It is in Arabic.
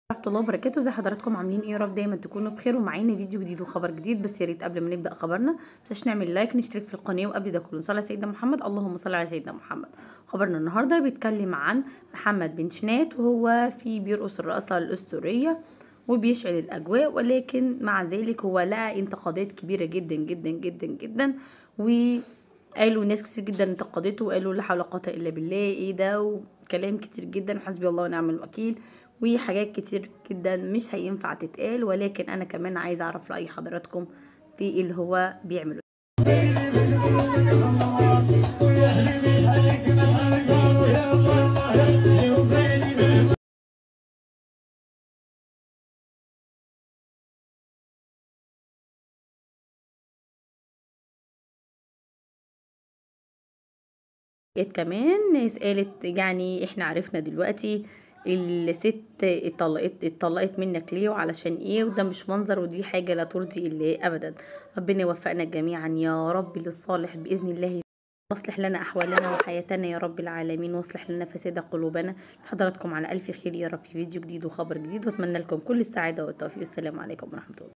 ورحمة الله وبركاته. زي حضراتكم عاملين ايه؟ يا رب دايما تكونوا بخير ومعانا فيديو جديد وخبر جديد. بس يا ريت قبل ما نبدا خبرنا متنساش نعمل لايك، نشترك في القناه، وقبل ده كله نصلي على سيدنا محمد. اللهم صل على سيدنا محمد. خبرنا النهارده بيتكلم عن محمد بن شنات، وهو في بيرقص الرقصه الاسطوريه وبيشعل الاجواء، ولكن مع ذلك هو لقى انتقادات كبيره جدا جدا جدا جدا. وقالوا ناس كتير جدا انتقدته وقالوا لا حول ولا قوه الا بالله، ايه ده، وكلام كتير جدا، حسبي الله ونعم الوكيل، وحاجات كتير جدا مش هينفع تتقال. ولكن انا كمان عايزه اعرف رأي حضراتكم في ايه اللي هو بيعمله. كمان ناس قالت يعني احنا عرفنا دلوقتي الست اتطلقت منك ليه وعلشان ايه، وده مش منظر، ودي حاجة لا ترضي الله ابدا. ربنا يوفقنا جميعا يا رب للصالح بإذن الله، واصلح لنا احوالنا وحياتنا يا رب العالمين، واصلح لنا فساد قلوبنا. حضراتكم على الف خير يا رب في فيديو جديد وخبر جديد، واتمنى لكم كل السعادة والتوفيق. السلام عليكم ورحمة الله.